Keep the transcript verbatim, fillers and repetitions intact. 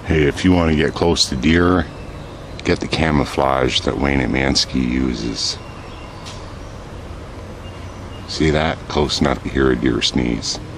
Hey, if you want to get close to deer, get the camouflage that Wayne Etmanski uses. See that? Close enough to hear a deer sneeze.